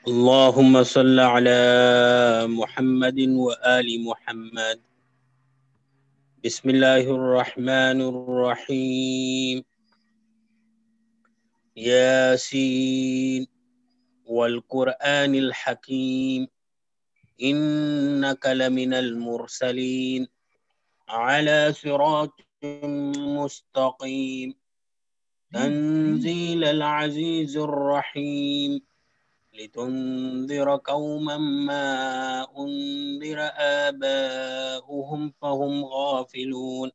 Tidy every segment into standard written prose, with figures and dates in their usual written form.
اللهم صل على محمد وآل محمد. بسم الله الرحمن الرحيم. ياسين والقرآن الحكيم إنك لمن المرسلين على صراط مستقيم تنزيل العزيز الرحيم لتنذر قوما ما أنذر آباؤهم فهم غافلون.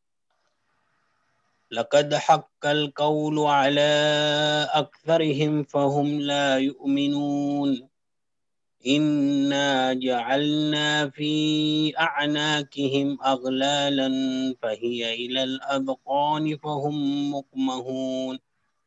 لقد حق القول على أكثرهم فهم لا يؤمنون. إنا جعلنا في أعناقهم أغلالا فهي إلى الأذقان فهم مقمحون.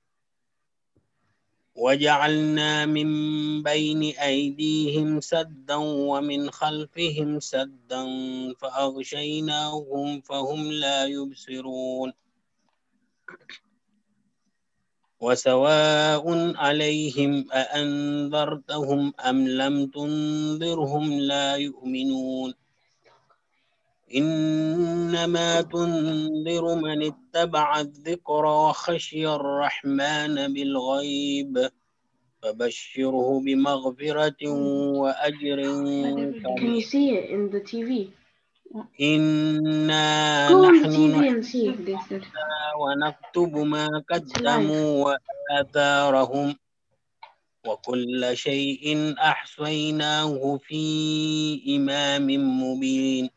وجعلنا من بين أيديهم سدا ومن خلفهم سدا فأغشيناهم فهم لا يبصرون. وسواء عليهم أأنذرتهم أم لم تنذرهم لا يؤمنون. إنما تنذر من اتبع الذكر وخشي الرحمن بالغيب فبشره بمغفرة وأجر Can you كريم. see it in the TV? إنا Go on the نحن TV نحيي and see if they said. ونكتب ما It's live. قدموا وآثارهم وكل شيء أحصيناه في إمام مبين.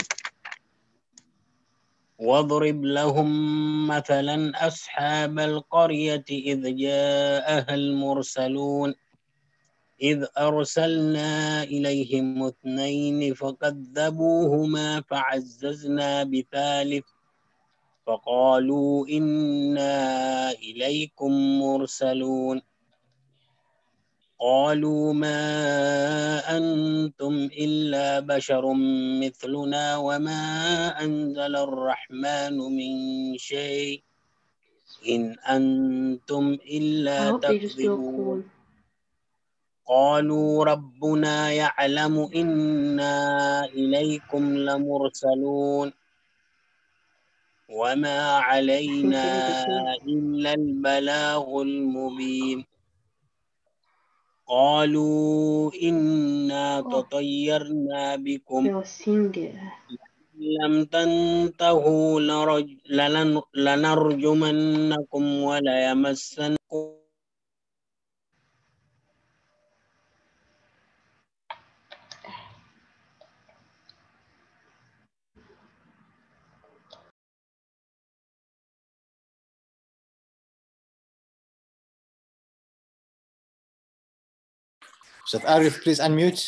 واضرب لهم مثلا أصحاب القرية إذ جاءها المرسلون إذ أرسلنا إليهم اثنين فكذبوهما فعززنا بثالث فقالوا إنا إليكم مرسلون. قالوا ما أنتم إلا بشر مثلنا وما أنزل الرحمن من شيء إن أنتم I إلا hope they just do a تكذبون. cool. قالوا ربنا يعلم إنا إليكم لمرسلون وما I think علينا they did the cool. إلا البلاغ المبين. قالوا إنا تطيرنا بكم They'll sing it. لم تنتهوا لنرجمنكم وليمسنكم. Ustaz Arif, please unmute.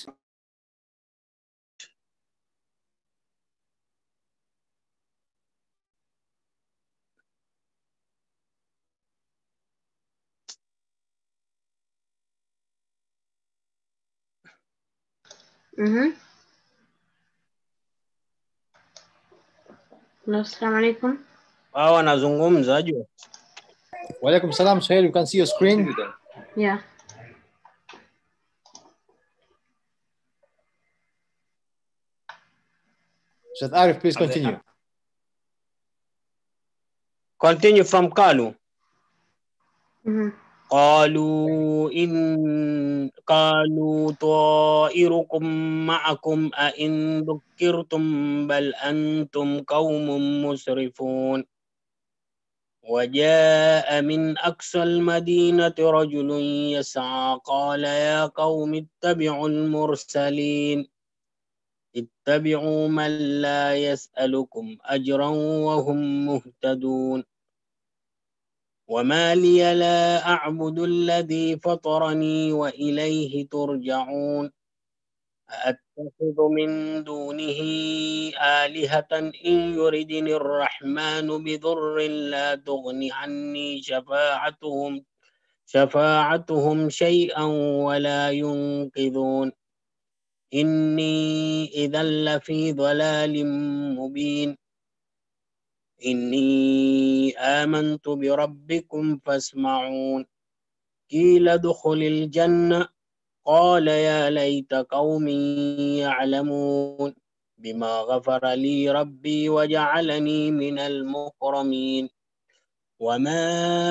Hello, assalamu alaikum. Wanazungumza juu. Walaikum salam, Suhail. You can see your screen. Yeah. Ustaz Arif, please continue. Continue from Kalu. Mm-hmm. قالوا طائركم معكم أئن ذكرتم بل أنتم قوم مسرفون. وجاء من أقصى المدينة رجل يسعى قال يا قوم اتبعوا المرسلين اتبعوا من لا يسألكم أجرا وهم مهتدون. وما لي لا أعبد الذي فطرني وإليه ترجعون. أأتخذ من دونه آلهة إن يردني الرحمن بضر لا تغن عني شفاعتهم شيئا ولا ينقذون. إني إذا لفي ضلال مبين. إني آمنت بربكم فاسمعون. قيل ادخل الجنة قال يا ليت قومي يعلمون بما غفر لي ربي وجعلني من المكرمين وما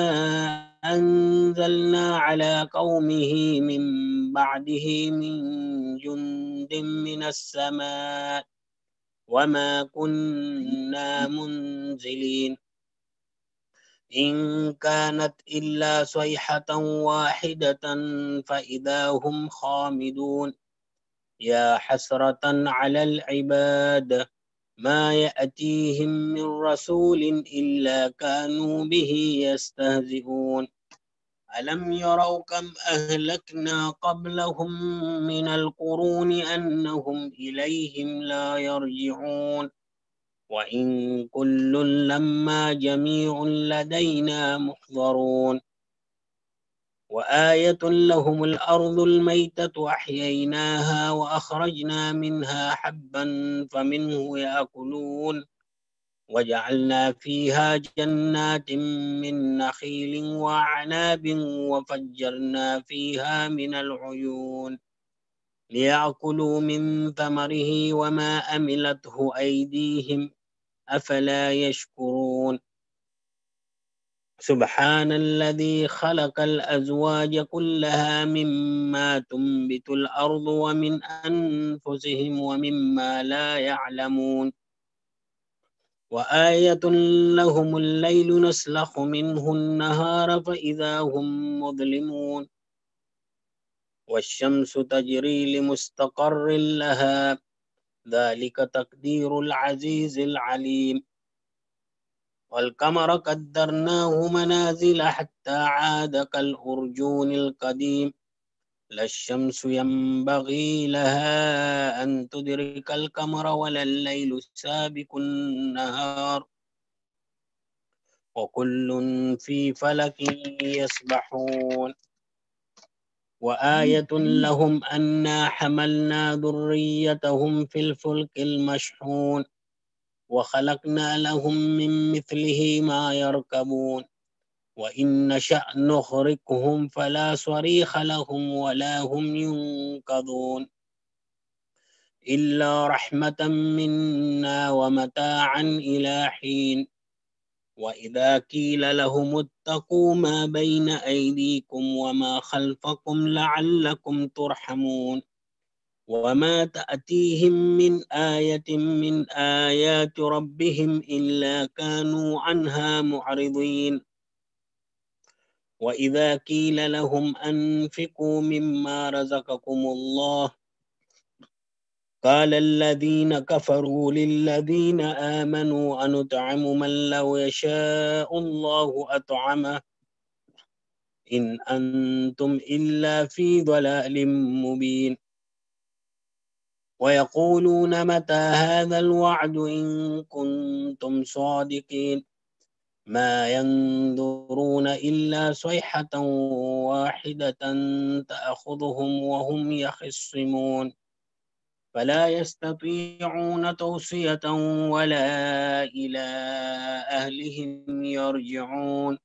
أنزلنا على قومه من بعده من جند من السماء وما كنا منزلين إن كانت إلا صيحة واحدة فإذا هم خامدون يا حسرة على العباد ما يأتيهم من رسول إلا كانوا به يستهزئون ألم يروا كم أهلكنا قبلهم من القرون أنهم إليهم لا يرجعون وإن كل لما جميع لدينا محضرون وآية لهم الأرض الميتة أحييناها وأخرجنا منها حبا فمنه يأكلون وجعلنا فيها جنات من نخيل وأعناب وفجرنا فيها من العيون ليأكلوا من ثمره وما أملته أيديهم أفلا يشكرون سبحان الذي خلق الأزواج كلها مما تنبت الأرض ومن أنفسهم ومما لا يعلمون وآية لهم الليل نسلخ منه النهار فإذا هم مظلمون والشمس تجري لمستقر لها ذلك تقدير العزيز العليم والقمر قدرناه منازل حتى عاد كالأرجون القديم لا الشمس ينبغي لها أن تدرك القمر ولا الليل سابق النهار وكل في فلك يسبحون وآية لهم أنا حملنا ذريتهم في الفلك المشحون وخلقنا لهم من مثله ما يركبون وإن نشأ نغرقهم فلا صريخ لهم ولا هم ينقذون إلا رحمة منا ومتاعا إلى حين وإذا قيل لهم اتقوا ما بين أيديكم وما خلفكم لعلكم ترحمون وما تأتيهم من آية من آيات ربهم إلا كانوا عنها معرضين وإذا قيل لهم أنفقوا مما رزقكم الله قال الذين كفروا للذين آمنوا أنطعم من لو يشاء الله أطعمه إن أنتم إلا في ضلال مبين ويقولون متى هذا الوعد إن كنتم صادقين ما ينظرون إلا صيحة واحدة تأخذهم وهم يخصمون فلا يستطيعون توصية ولا إلى أهلهم يرجعون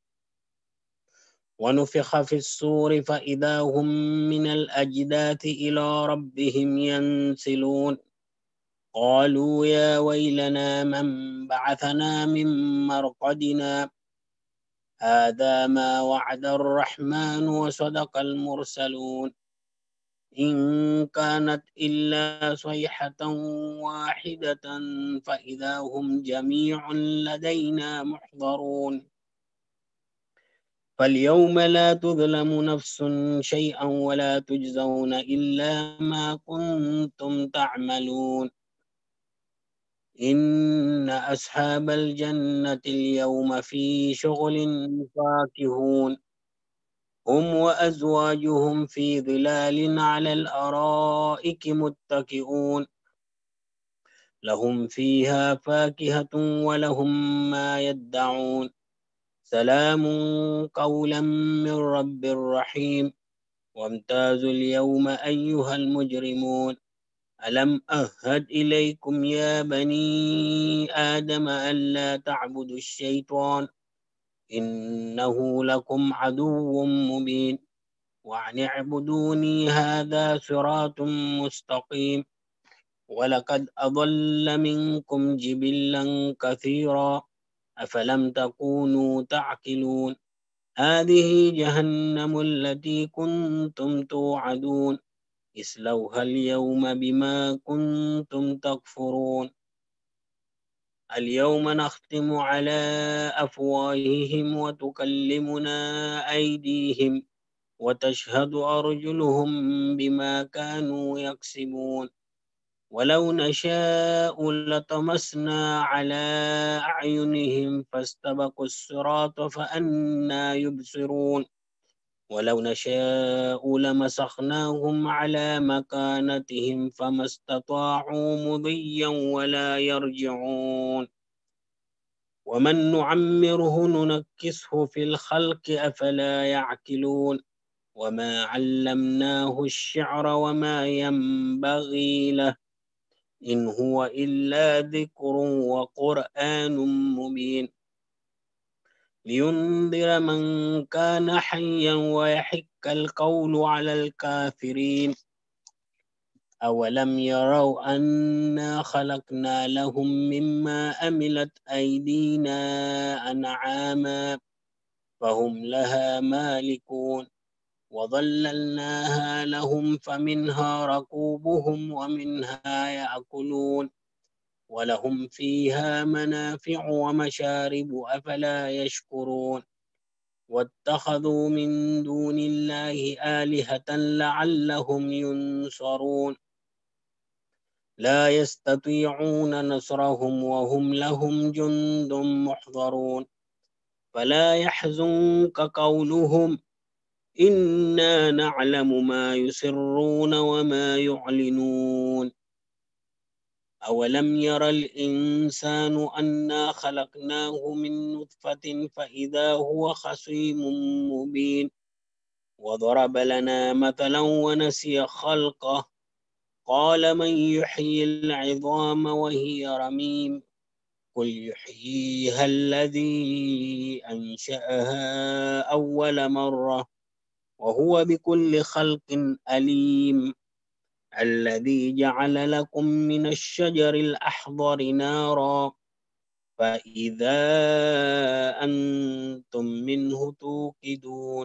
ونفخ في الصور فإذا هم من الأجداث إلى ربهم ينسلون قالوا يا ويلنا من بعثنا من مرقدنا هذا ما وعد الرحمن وصدق المرسلون إن كانت إلا صيحة واحدة فإذا هم جميع لدينا محضرون فاليوم لا تظلم نفس شيئا ولا تجزون إلا ما كنتم تعملون إن أصحاب الجنة اليوم في شغل فاكهون هم وأزواجهم في ظلال على الأرائك متكئون لهم فيها فاكهة ولهم ما يدعون سلام قولا من رب رحيم وامتازوا اليوم أيها المجرمون ألم أهد إليكم يا بني آدم ألا تعبدوا الشيطان إنه لكم عدو مبين وأن اعبدوني هذا صراط مستقيم ولقد أضل منكم جبلا كثيرا أفلم تكونوا تعقلون هذه جهنم التي كنتم توعدون اصلوها اليوم بما كنتم تكفرون اليوم نختم على أفواههم وتكلمنا أيديهم وتشهد أرجلهم بما كانوا يكسبون ولو نشاء لطمسنا على أعينهم فاستبقوا الصراط فأنى يبصرون ولو نشاء لمسخناهم على مكانتهم فما استطاعوا مضيا ولا يرجعون ومن نعمره ننكسه في الخلق أفلا يعقلون وما علمناه الشعر وما ينبغي له إن هو إلا ذكر وقرآن مبين لينذر من كان حيا ويحق القول على الكافرين أولم يروا أنا خلقنا لهم مما أملت أيدينا أنعاما فهم لها مالكون وظللناها لهم فمنها ركوبهم ومنها يأكلون ولهم فيها منافع ومشارب أفلا يشكرون واتخذوا من دون الله آلهة لعلهم ينصرون لا يستطيعون نصرهم وهم لهم جند محضرون فلا يحزنك قولهم إنا نعلم ما يسرون وما يعلنون أولم ير الإنسان أنا خلقناه من نطفة فإذا هو خصيم مبين وضرب لنا مثلا ونسي خلقه قال من يحيي العظام وهي رميم قل يحييها الذي أنشأها أول مرة وهو بكل خلق أليم الذي جعل لكم من الشجر الأخضر نارا فإذا أنتم منه توقدون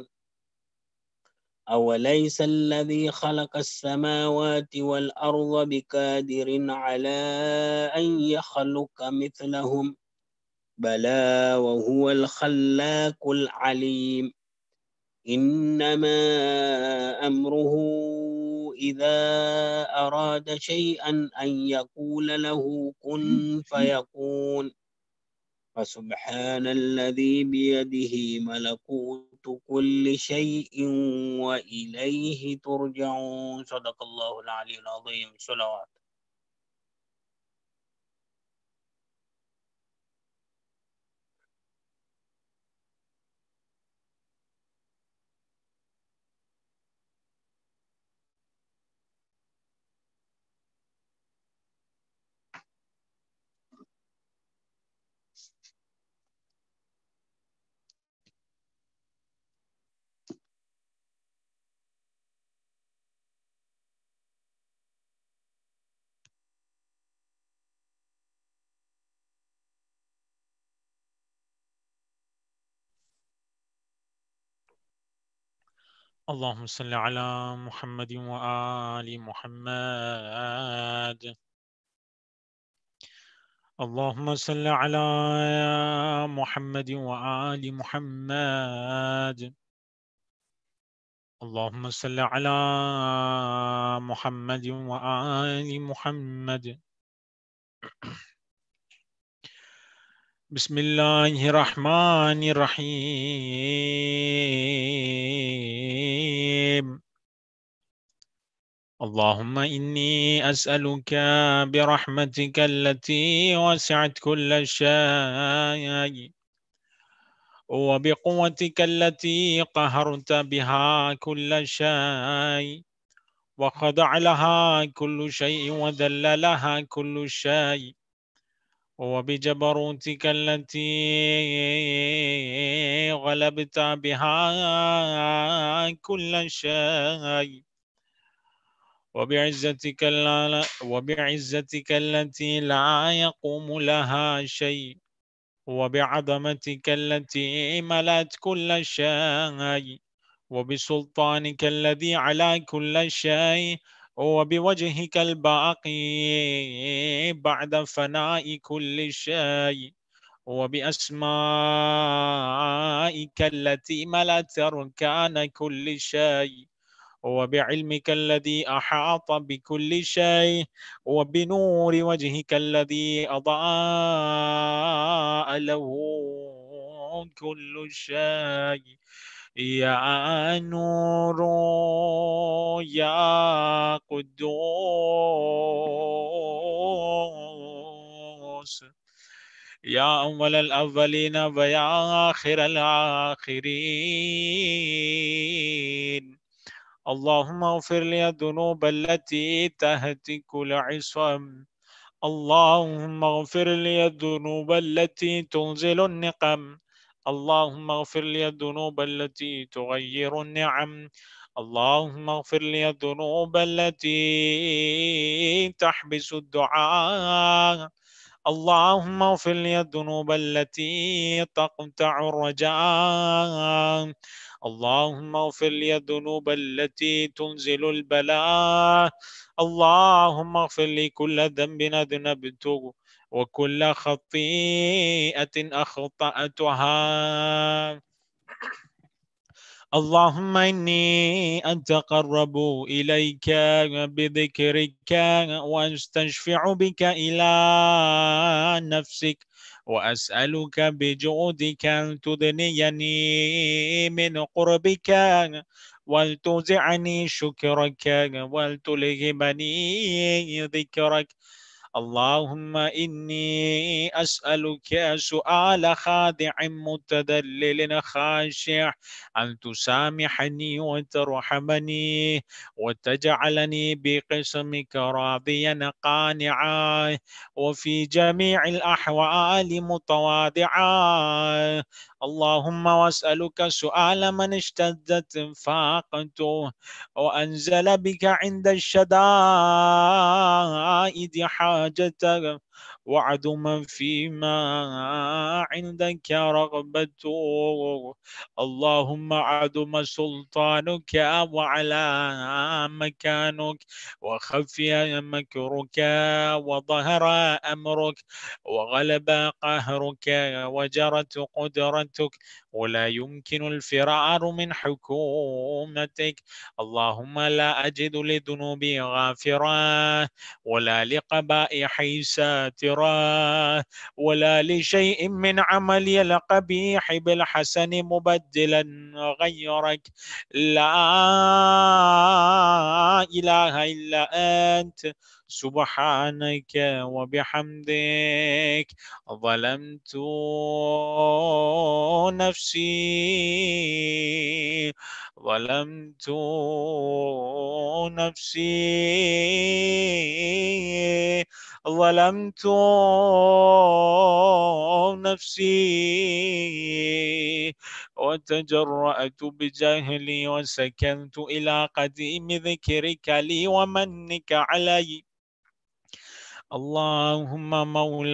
أوليس الذي خلق السماوات والأرض بقادر على أن يخلق مثلهم بلى وهو الخلاق العليم إنما أمره إذا أراد شيئا أن يقول له كن فيكون فسبحان الذي بيده ملكوت كل شيء وإليه ترجعون صدق الله العلي العظيم صلوات اللهم صل على محمد وآل محمد اللهم صل على محمد وآل محمد اللهم صل على محمد وآل محمد بسم الله الرحمن الرحيم اللهم إني أسألك برحمتك التي وسعت كل شيء وبقوتك التي قهرت بها كل شيء وخضع لها كل شيء وذل لها كل شيء وبجبروتك التي غلبت بها كل شيء، وبعزتك التي لا يقوم لها شيء، وبعظمتك التي ملأت كل شيء، وبسلطانك الذي على كل شيء، وبوجهك الباقي بعد فناء كل شيء، وبأسمائك التي ملأت أركان كل شيء، وبعلمك الذي أحاط بكل شيء، وبنور وجهك الذي أضاء له كل شيء. يا نور يا قدوس، يا أول الأولين ويا آخر الآخرين، اللهم اغفر لي الذنوب التي تهتك العصم، اللهم اغفر لي الذنوب التي تنزل النقم، اللهم اغفر لي الذنوب التي تغير النعم، اللهم اغفر لي الذنوب التي تحبس الدعاء، اللهم اغفر لي الذنوب التي تقطع الرجاء، اللهم اغفر لي الذنوب التي تنزل البلاء، اللهم اغفر لي كل ذنب أذنبته وكل خطيئة أخطأتها. اللهم إني أتقرب إليك بذكرك وأستشفع بك إلى نفسك، وأسألك بجودك أن تدنيني من قربك ولتوزعني شكرك ولتلهمني ذكرك. اللهم إني أسألك سؤال خادع متذلل خاشع أن تسامحني وترحمني وتجعلني بقسمك راضيا قانعا وفي جميع الأحوال متواضعا. اللهم واسألك سؤال من اشتدت فاقته وأنزل بك عند الشدائد حاجته وعدما فيما عندك رغبته. اللهم عدم سلطانك وعلى مكانك وخفي مكرك وظهر أمرك وغلب قهرك وجرت قدرتك ولا يمكن الفرار من حكومتك. اللهم لا أجد لذنوبي غافرا ولا لقبائحي ساترا ولا لشيء من عملي القبيح بالحسن مبدلا غيرك. لا إله إلا أنت سبحانك وبحمدك ظلمت نفسي ظلمت نفسي ظلمت نفسي وتجرأت بجهلي وسكنت إلى قديم ذكرك لي ومنك علي. اللهم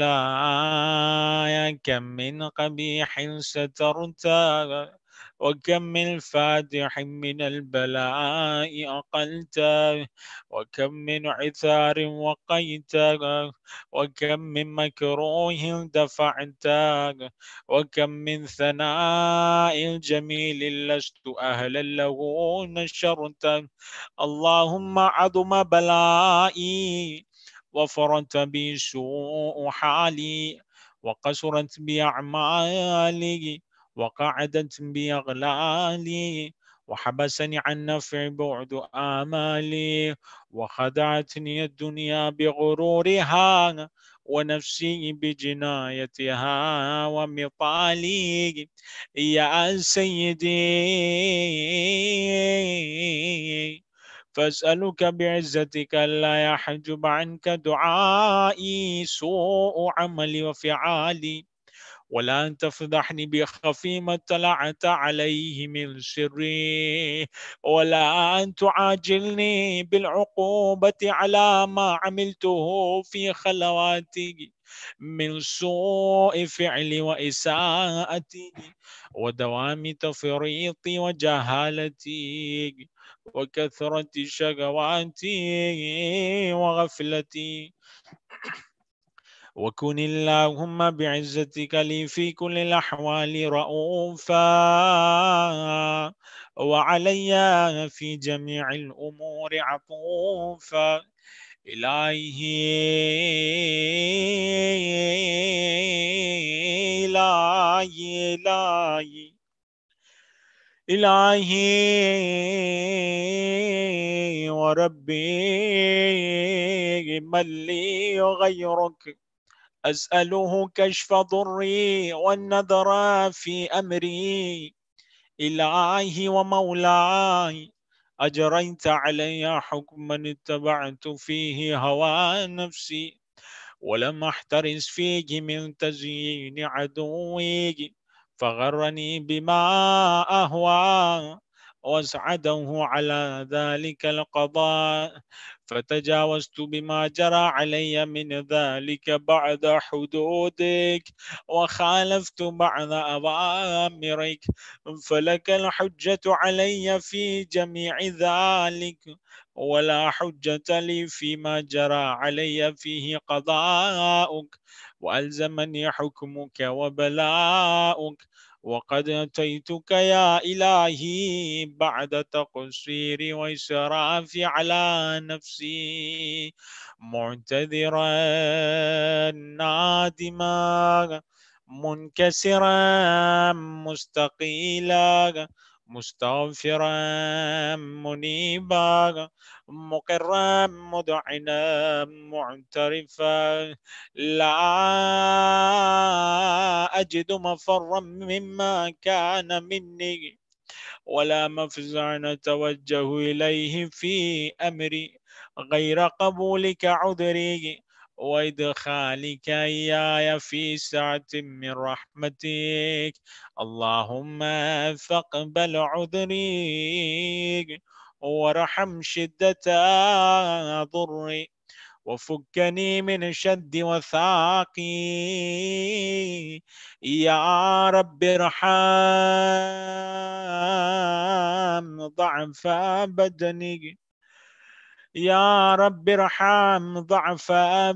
مولاي كم من قبيح سترت وكم من فاتح من البلاء أقلت وكم من عثار وقيت وكم من مكروه دفعت وكم من ثناء الجميل لست أهلا له نشرت. اللهم عظم بلائي وفرت بي سوء حالي وقصرت بي أعمالي وقعدت بي أغلالي وحبسني عن نفع بعد آمالي وخدعتني الدنيا بغرورها ونفسي بجنايتها ومطالي. يا سيدي فأسألك بعزتك ألا يحجب عنك دعائي سوء عملي وفعالي، ولا أن تفضحني بخفي ما اطلعت عليه من سري، ولا أن تعاجلني بالعقوبة على ما عملته في خلواتي من سوء فعلي وإساءتي ودوام تفريطي وجهالتي وكثرة شقواتي وغفلتي. وكن اللهم بعزتك لي في كل الأحوال رؤوفا، وعلي في جميع الأمور عطوفا. إلهي وربي من لي غيرك، أسأله كشف ضري والنذر في أمري. إلهي ومولاي أجريت علي حكما اتبعت فيه هوى نفسي، ولم أحترس فيه من تزيين عدوي، فغرني بما أهوى واسعده على ذلك القضاء، فتجاوزت بما جرى علي من ذلك بعد حدودك، وخالفت بعض أوامرك، فلك الحجة علي في جميع ذلك، ولا حجة لي فيما جرى علي فيه قضاؤك، وألزمني حكمك وبلاؤك. وقد أتيتك يا إلهي بعد تقصيري وإسرافي على نفسي، معتذرا نادما منكسرا مستقيلا مستغفرا منيبا مقرا مدعنا معترفا، لا أجد مفرا مما كان مني ولا مفزعا أتوجه إليه في أمري غير قبولك عذري وإدخالك إياي في سعة من رحمتك. اللهم فاقبل عذري وارحم شدة ضري، وفكني من شد وثاقي. يا رب ارحم ضعف بدني، يا رب ارحم ضعف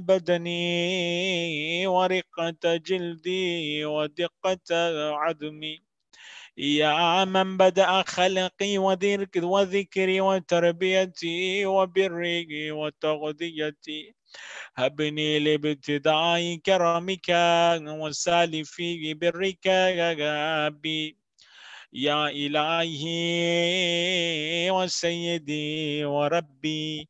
بدني ورقة جلدي ودقة عظمي. يا من بدأ خلقي وذكري وتربيتي وبري وتغذيتي، هبني لابتداء كرمك وسالفي برك بي. يا إلهي وسيدي وربي،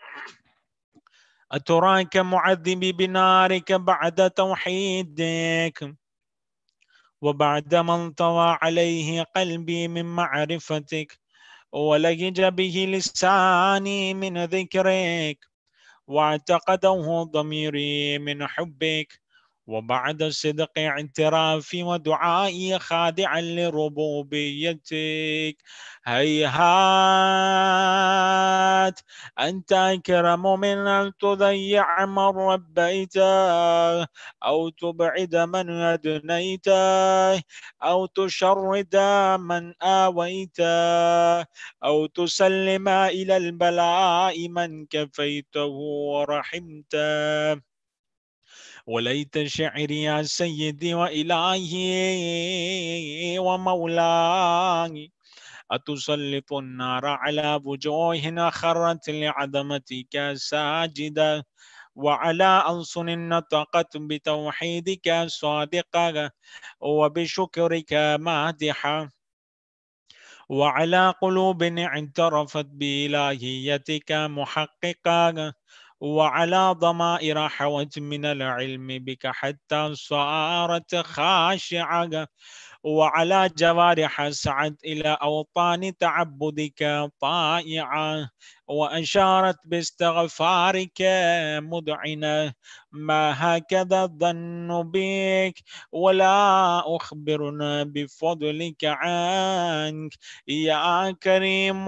أتراك معذبي بنارك بعد توحيدك، وبعد ما انطوى عليه قلبي من معرفتك، ولجج به لساني من ذكرك، واعتقده ضميري من حبك، وبعد صدق اعترافي ودعائي خادعا لربوبيتك. هيهات أنت أكرم من أن تضيع من ربيته، أو تبعد من أدنيته، أو تشرد من آويته، أو تسلم إلى البلاء من كفيته ورحمته. وليت شعري يا سيدي وإلهي ومولاي، أتسلط النار على وجوه خرت لعظمتك ساجدة، وعلى ألسن نطقت بتوحيدك صادقة وبشكرك مادحة، وعلى قلوب اعترفت بإلهيتك محققة، وعلى ضمائر حوت من العلم بك حتى صارت خاشعة، وعلى جوارح سعت إلى أوطان تعبدك طائعة، وأشارت باستغفارك مذعنة. ما هكذا الظن بك، ولا أخبرنا بفضلك عنك يا كريم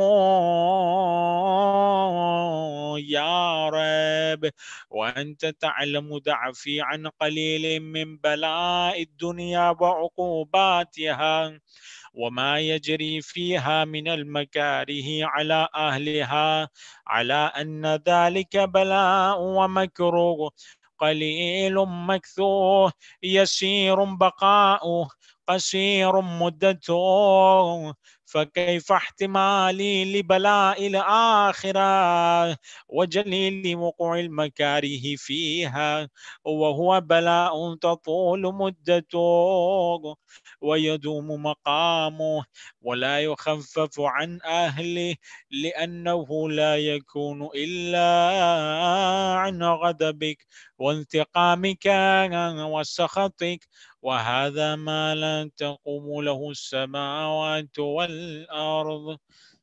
يا رب. وأنت تعلم ضعفي عن قليل من بلاء الدنيا وعقوباتها، وما يجري فيها من المكاره على أهلها، على أن ذلك بلاء ومكروه، قليل مكثوه، يسير بقاؤه، قصير مدته. فكيف احتمالي لبلاء الآخرة وجليل وقوع المكاره فيها، وهو بلاء تطول مدته ويدوم مقامه ولا يخفف عن أهله، لأنه لا يكون إلا عن غضبك وانتقامك وسخطك، وهذا ما لا تقوم له السماوات والأرض.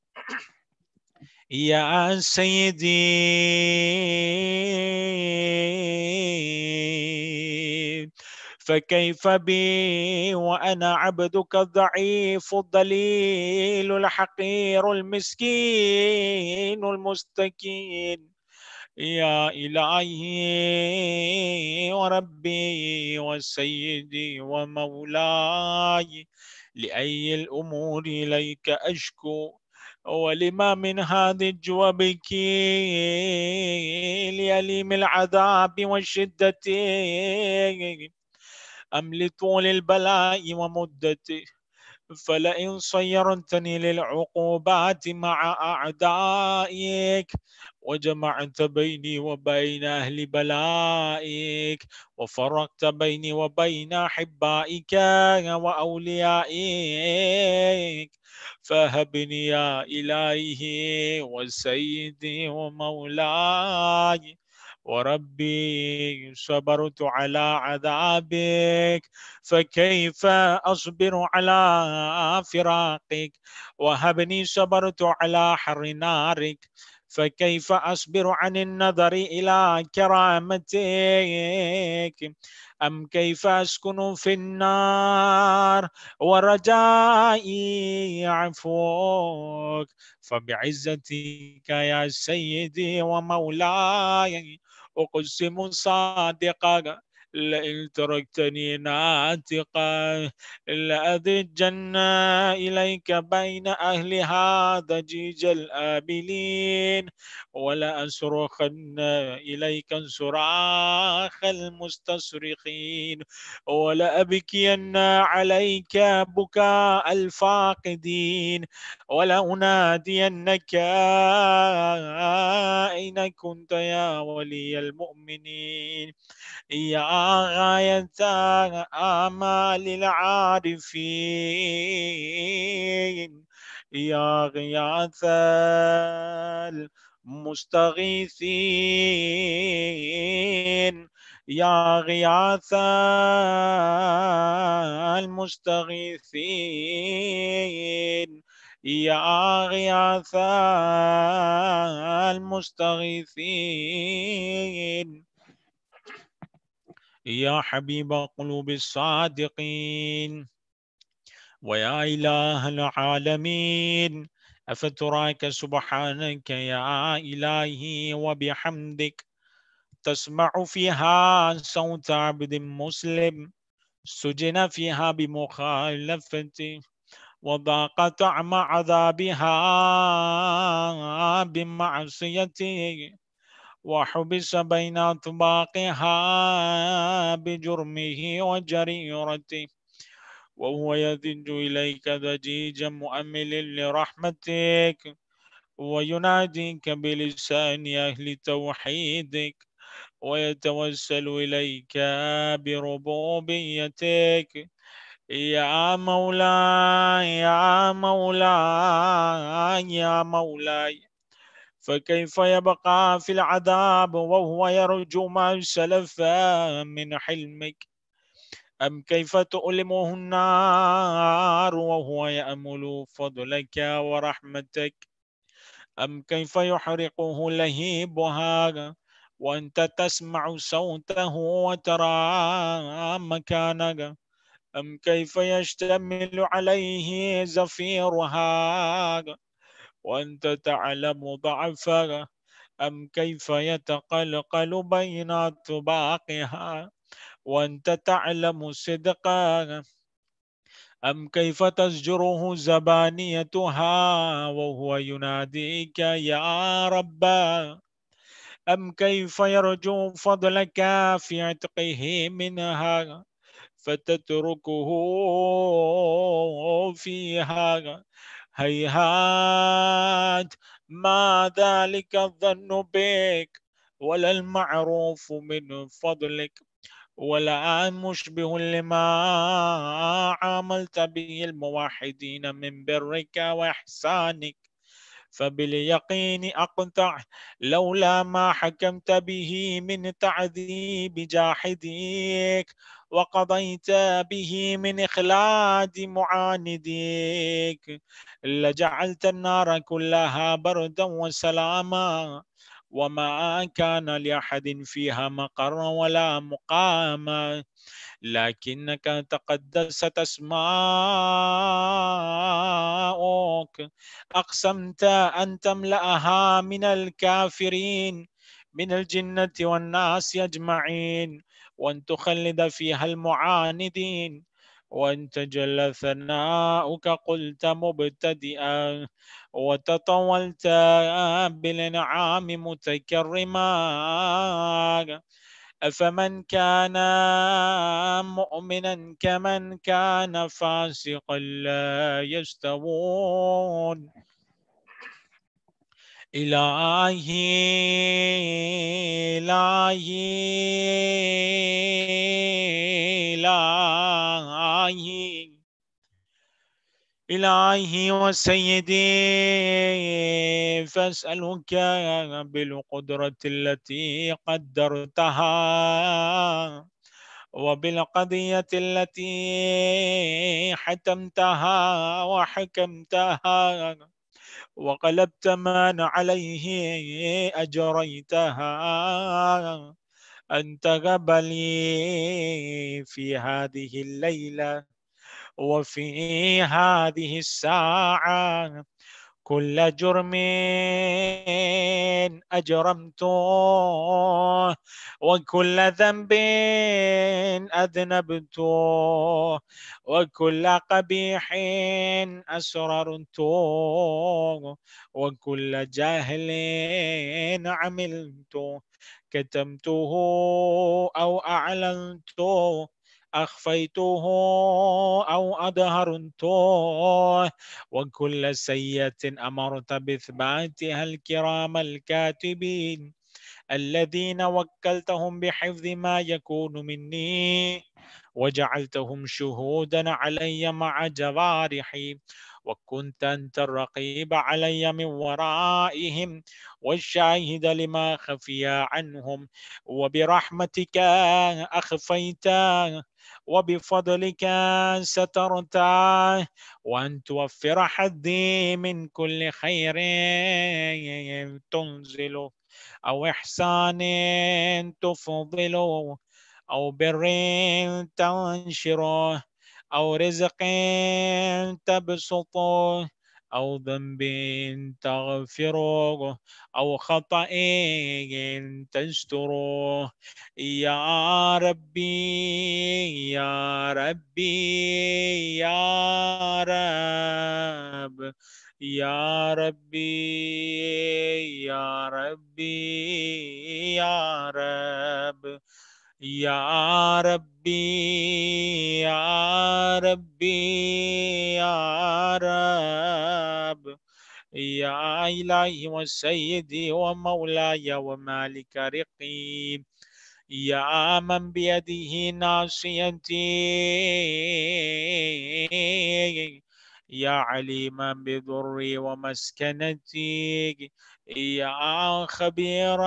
يا سيدي فكيف بي وأنا عبدك الضعيف الضليل الحقير المسكين المستكين. يا إلهي وربي وسيدي ومولاي، لأي الأمور إليك أشكو، ولما من هذه الجوابك لأليم العذاب والشدة، أم لطول البلاء ومدته؟ فلئن صيرتني للعقوبات مع أعدائك، وجمعت بيني وبين أهل بلائك، وفرقت بيني وبين أحبائك وأوليائك، فهبني يا إلهي وسيدي ومولاي وربي، صبرت على عذابك، فكيف أصبر على فراقك؟ وهبني صبرت على حر نارك، فكيف أصبر عن النظر إلى كرامتك؟ أم كيف أسكن في النار ورجائي عفوك؟ فبعزتك يا سيدي ومولاي أقسم صادقا، لئن تركتني ناتقا لأذجن إليك بين أهلها ضجيج الآبلين، ولأصرخن إليك صراخ المستصرخين، ولأبكين عليك بكاء الفاقدين، ولأنادينك أين كنت يا ولي المؤمنين، يا غاية آمال العارفين، يا غياث المستغيثين، يا غياث المستغيثين، يا غياث المستغيثين، يا حبيب قلوب الصادقين، ويا إله العالمين. أفتراك سبحانك يا إلهي وبحمدك تسمع فيها صوت عبد مسلم سجن فيها بمخالفتي، وضاق طعم عذابها بمعصيته، وحبس بين أطباقها بجرمه وجريرته، وهو يذج إليك ضجيجا مؤمل لرحمتك، ويناديك بلسان أهل توحيدك، ويتوسل إليك بربوبيتك. يا مولاي يا مولاي يا مولاي، فكيف يبقى في العذاب وهو يرجو ما سلف من حلمك؟ أم كيف تؤلمه النار وهو يأمل فضلك ورحمتك؟ أم كيف يحرقه لهيبها وأنت تسمع صوته وترى مكانك؟ أم كيف يشتمل عليه زفيرها وأنت تعلم ضعفها؟ أم كيف يتقلقل بين طباقها وأنت تعلم صدقها؟ أم كيف تزجره زبانيتها وهو يناديك يا رب؟ أم كيف يرجو فضلك في عتقه منها فتتركه فيها؟ هيهات ما ذلك الظن بك ولا المعروف من فضلك ولا مشبه لما عاملت به الموحدين من برك وإحسانك. فباليقين أقطع لولا ما حكمت به من تعذيب جاحديك وقضيت به من إخلاد معانديك لجعلت النار كلها بردا وسلاما وما كان لأحد فيها مقر ولا مقام، لكنك تقدست أسماؤك أقسمت أن تملأها من الكافرين من الجنة والناس أجمعين وأن تخلد فيها المعاندين، وأن تجل ثناؤك قلت مبتدئا وتطولت بالإنعام متكرما. أفمن كان مؤمنا كمن كان فاسقا لا يستوون. إلهي إلهي إلهي إلهي وسيدي فأسألك بالقدرة التي قدرتها وبالقضية التي حتمتها وحكمتها وقلبت من عليه أجريتها أن تقبلي في هذه الليلة وفي هذه الساعة كل جرم أجرمته وكل ذنب أذنبته وكل قبيح أسررته وكل جاهل عملته كتمته أو أعلنته أخفيته أو أظهرته وكل سيئة أمرت بإثباتها الكرام الكاتبين الذين وكلتهم بحفظ ما يكون مني وجعلتهم شهودا علي مع جوارحي وكنت أنت الرقيب علي من ورائهم والشاهد لما خفي عنهم وبرحمتك أخفيت وبفضلك سترت وأن توفر حظي من كل خير تنزل أو إحسان تفضل أو بر تنشره أو رزق تبسطه أو ذنب تغفره أو خطأ تستره يا ربي يا ربي يا رب يا ربي يا ربي يا رب يا ربي يا ربي يا رب يا إلهي وسيدي ومولاي ومالك رقيب يا من بيده ناصيتي يا عليما بضري ومسكنتي يا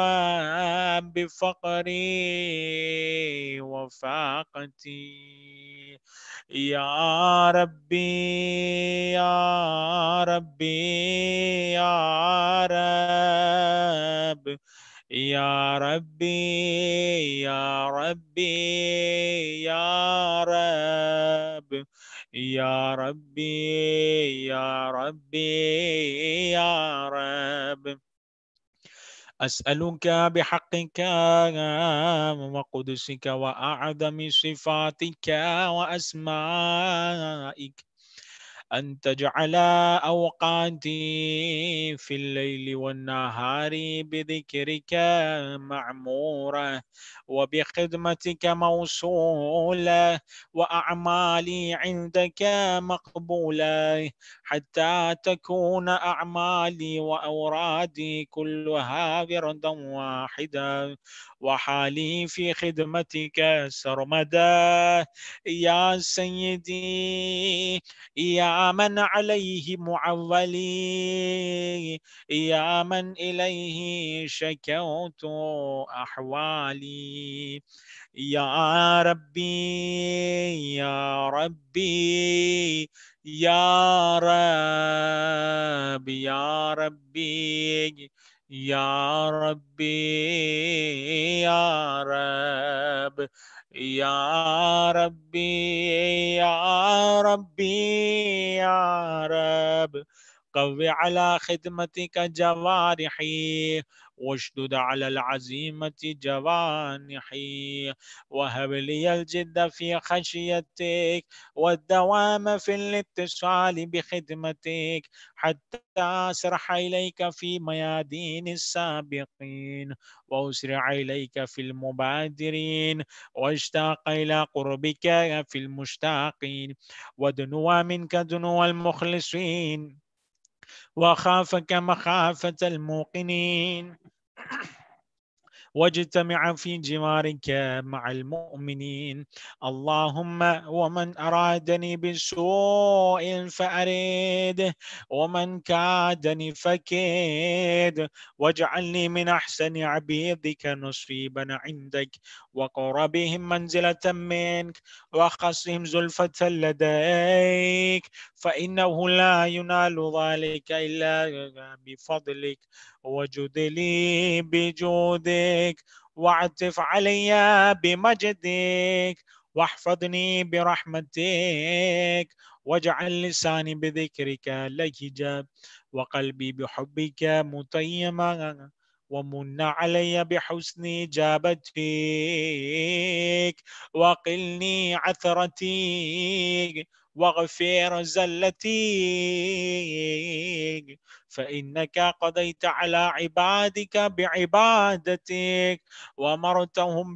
خبيرا بفقري وفاقتي يا ربي يا ربي يا رب يا ربي يا ربي يا رب يا ربي يا ربي يا رب أسألك بحقك وقدسك وأعظم صفاتك وأسمائك أن تجعل أوقاتي في الليل والنهار بذكرك معمورة وبخدمتك موصولة وأعمالي عندك مقبولة حتى تكون أعمالي وأورادي كلها وردا واحدا وحالي في خدمتك سرمدا يا سيدي يا من عليه معولي يا من إليه شكوت أحوالي يا ربي يا ربي يا رب يا ربي يا ربي يا رب يا ربي يا ربي يا رب قوي على خدمتك جوارحي واشدد على العزيمة جوانحي وهب لي الجد في خشيتك والدوام في الاتصال بخدمتك حتى أسرح إليك في ميادين السابقين وأسرع إليك في المبادرين واشتاق إلى قربك في المشتاقين ودنو منك دنو المخلصين وخافك مخافة الموقنين واجتمع في جوارك مع المؤمنين اللهم ومن أرادني بسوء فأريده ومن كادني فكيد واجعلني من أحسن عبيدك نصيبا عندك وقربهم منزلة منك وخصهم زلفة لديك فإنه لا ينال ذلك إلا بفضلك وجد لي بجودك واعطف علي بمجدك واحفظني برحمتك واجعل لساني بذكرك لهجا وقلبي بحبك متيما ومن علي بحسن إجابتك وقلني عثرتي واغفر زلتي فإنك قضيت على عبادك بعبادتك وأمرتهم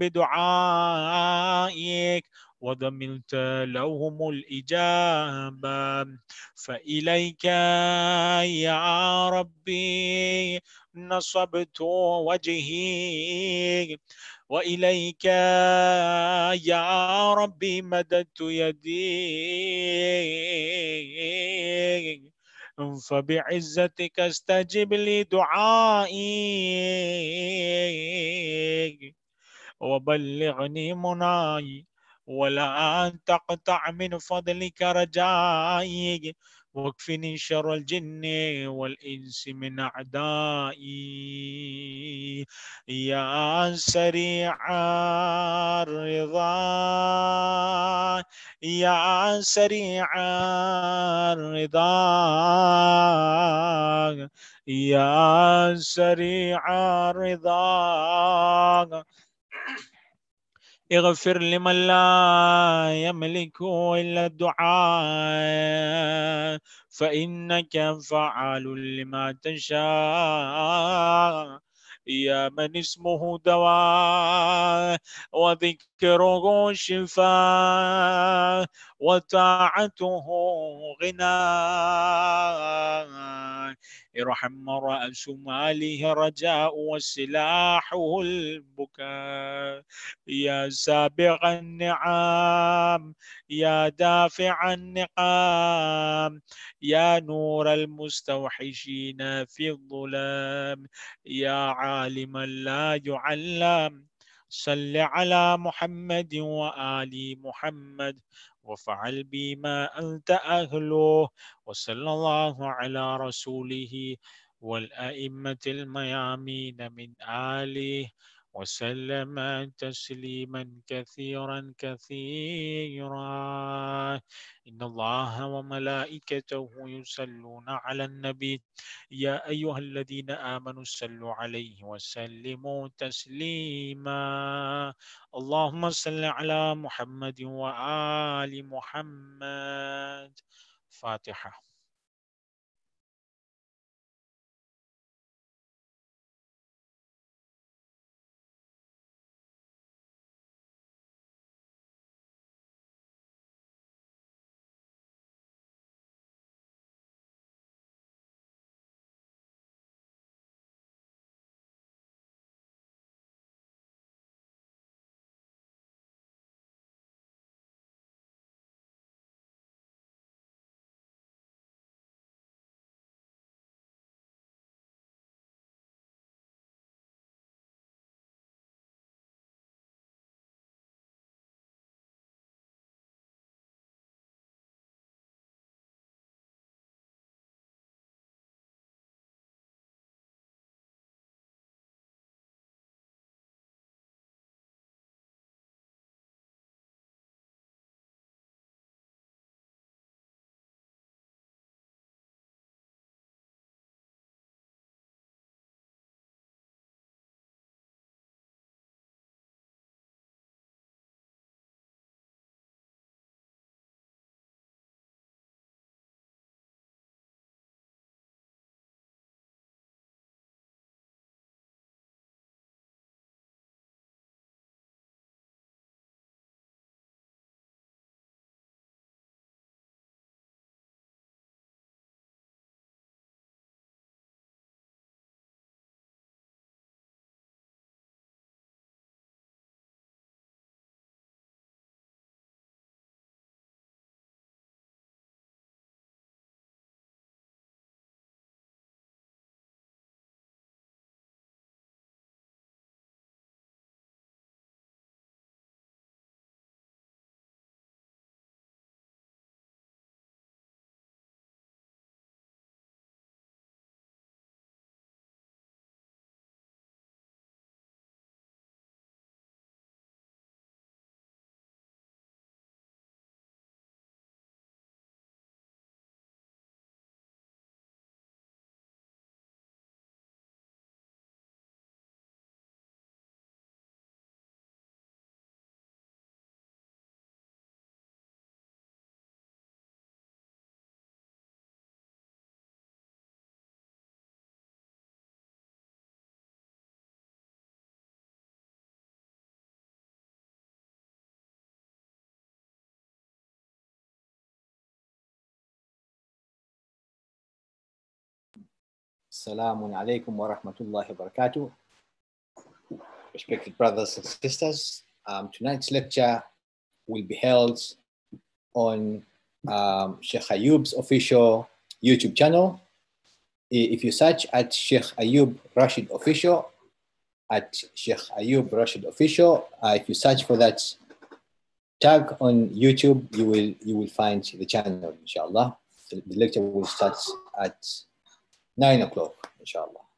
بدعائك وضمنت لهم الإجابة فإليك يا ربي نصبت وجهي وإليك يا ربي مددت يدي فبعزتك استجب لي دعائي وبلغني مناي ولا تقطع من فضلك رجائي واكفني شر الجن والإنس من أعدائي يا سريع الرضا يا سريع الرضا يا سريع الرضا اغفر لمن لا يملك إلا الدعاء فإنك فعال لما تشاء يا من اسمه دواء وذكره شفاء وطاعته غنى ارحم رأس ماله رجاء وسلاحه البكاء يا سابغ النعم يا دافع النقام يا نور المستوحشين في الظلام يا عالما لا يعلم صل على محمد وآل محمد وفعل بي ما أنت أهله وصلى الله على رسوله والأئمة الميامين من آله وسلم تسليما كثيرا كثيرا. إن الله وملائكته يصلون على النبي يا أيها الذين آمنوا صلوا عليه وسلموا تسليما. اللهم صل على محمد وآل محمد. فاتحة. Assalamu alaikum wa rahmatullahi wa barakatuh. Respected brothers and sisters, tonight's lecture will be held on Sheikh Ayub's official YouTube channel. If you search at Sheikh Ayub Rashid Official, if you search for that tag on YouTube, you will find the channel, inshallah. The lecture will start at 9 o'clock, inshallah.